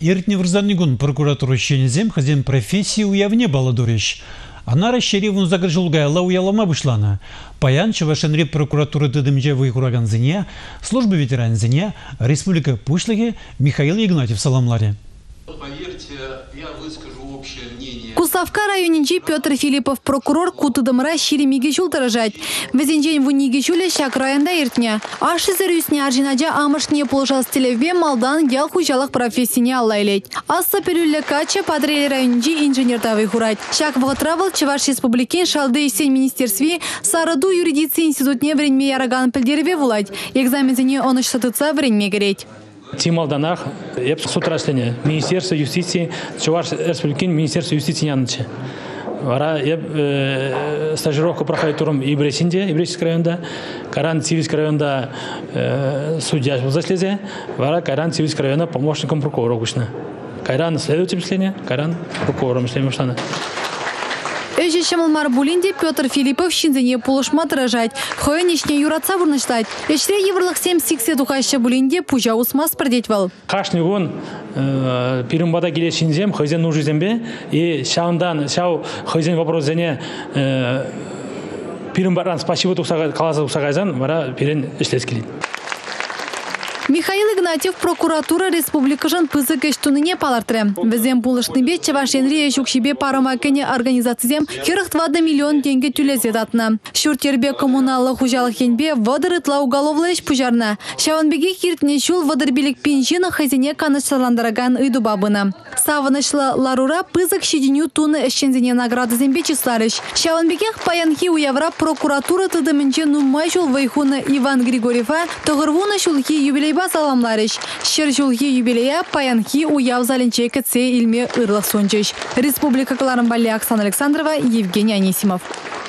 Иртне врзанигун прокуратура щенезем хозяин профессии уявне баладурищ. Она расширив загружулгайла уялама вышлана. Паян чавашенри прокуратуры дыдымже выйхураган зыне, службы ветеран зыне, республика Пушлыге Михаил Игнатьев саламларе. Поверьте, я выскажу общее мнение. Куставка районинчи Петр Филиппов прокурор кутыдымра ширемиге жултыражать. Везенжень вуниге жуле шак районда иртне. Аши зарюсне аржинаджа амышне полжастелеве малдан ял хужалых профессияне аллайлеть. Асса перюлле кача подрели районинчи инженер-тавый хурать. Шак вғытравыл Чуваш республикин шалды исень министерстве сараду юридиции институтне вренме яраган пілдереве вулать. Экзамензіне оныш сатыца вренме кереть. Тимал Данах, я с утра Министерство юстиции, Чуваш республикин Министерство юстиции янычы. Вара я стажировку проходит туром Ибресинде, Ибресинского районда, Каран Цивильского районда судья в заслезе, Вара Каран Цивильского района помощником прокурора гушна. Каран следователь члене, Каран прокурором члене штана. Эжи Шамалмар Булинде Петр Филиппов шинзене полушма дражать. Хоеничне юратса вурныштать. Эшре еврлых 7-6 тухаща Булинде пужа усмас продетвал. Кашнигон пирумбада келе шинзем, хозяин нужен зембе, и шаундан, шау хозяин вопрос зене пирумбаран спасибо каласа усагайзан, вара пирен ишлескилит. Михаил Игнатьев прокуратура республика жан пызык эштуныне палартыры. Візем пулышны бе Чавашенри ешукшибе парамакене организациям 42 миллион тенге түлезет атына. Шуртербе коммуналы хужалық енбе вадырытла уголовлы эш пужарна. Шаванбеге хиртне шул вадырбелік пенжина хазине канышландыраган ыйду бабына. Савынышлы ларура пызык шеденю туны эшчензене награды зембе числарыш. Шаванбегех паянхи уявра прокуратура тыдымынче нумай шул вайхуна Иван Григорьева тоғырвуна шулхи юбилейба саламларыш. Шыр шулхи юбилея паянхи уяв залинче кэтсе илме ырлық сончыш. Республика Каларымбали Оксана Александрова, Евгений Анисимов.